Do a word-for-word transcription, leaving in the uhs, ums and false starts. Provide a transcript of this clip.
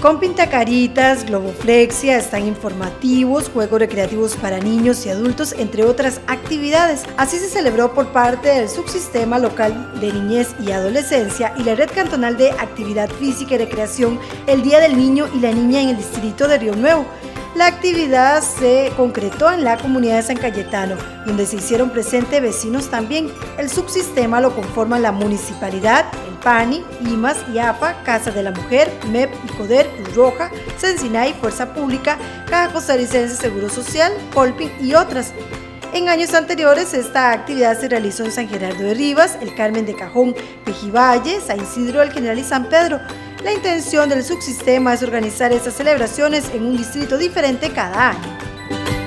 Con pintacaritas, globoflexia, están informativos, juegos recreativos para niños y adultos, entre otras actividades. Así se celebró por parte del Subsistema Local de Niñez y Adolescencia y la Red Cantonal de Actividad Física y Recreación el Día del Niño y la Niña en el distrito de Río Nuevo. La actividad se concretó en la comunidad de San Cayetano, donde se hicieron presentes vecinos también. El subsistema lo conforman la municipalidad, el P A N I, I M A S, I A P A, Casa de la Mujer, M E P, ICODER, Cruz Roja, Sensinay, Fuerza Pública, Caja Costarricense de Seguro Social, Colpin y otras. En años anteriores, esta actividad se realizó en San Gerardo de Rivas, el Carmen de Cajón, Pejivalle, San Isidro del General y San Pedro. La intención del subsistema es organizar estas celebraciones en un distrito diferente cada año.